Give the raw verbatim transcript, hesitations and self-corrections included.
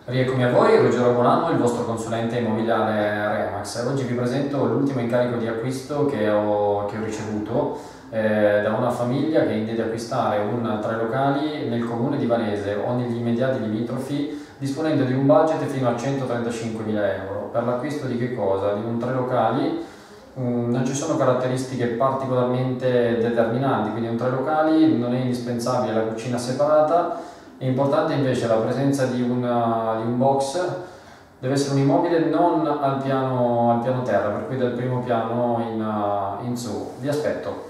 Rieccomi a voi, Ruggero Bonanno, il vostro consulente immobiliare Remax. Oggi vi presento l'ultimo incarico di acquisto che ho, che ho ricevuto eh, da una famiglia che intende acquistare un tre locali nel comune di Varese o negli immediati limitrofi, disponendo di un budget fino a centotrentacinquemila euro. Per l'acquisto di che cosa? Di un tre locali. Mm, non ci sono caratteristiche particolarmente determinanti, quindi un tre locali, non è indispensabile la cucina separata. È importante invece la presenza di, una, di un box. Deve essere un immobile non al piano, al piano terra, per cui dal primo piano in, in su. Vi aspetto.